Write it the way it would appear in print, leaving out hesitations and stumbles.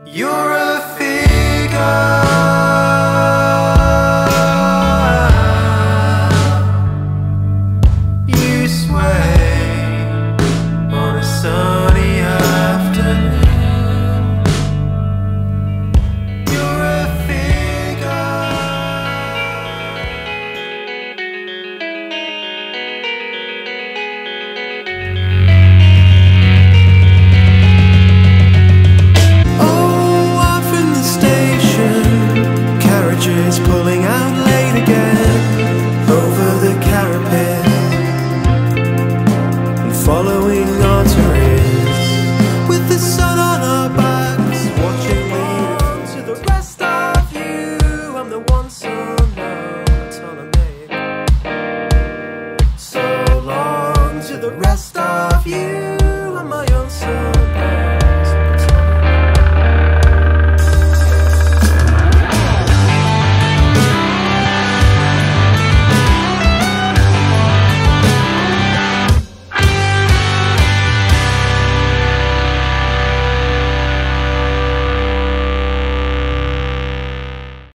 You're a figure. You sway on a sunny afternoon. You're a figure. Oh, off in the station, carriages pulling out late again over the parapet, following arteries, with the sun on our backs, watching me on to the rest of you. I'm the one, so no Ptolemy. So long to the rest of you.